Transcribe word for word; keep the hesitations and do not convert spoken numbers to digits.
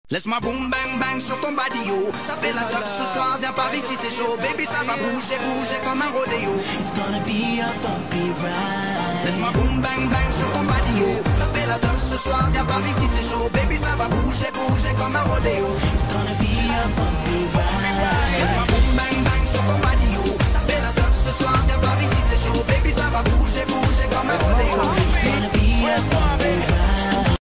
Laisse-moi boum bang bang sur ton badio. Ça fait la teuf ce soir, viens par ici c'est chaud. Baby ça va bouger, bouger comme un rodéo. It's gonna be a bumpy ride. Laisse-moi boum bang bang sur ton badio. Ça fait la teuf ce soir, viens par ici c'est chaud. Baby ça va bouger, bouger comme un rodéo. It's gonna be a bumpy ride. Laisse-moi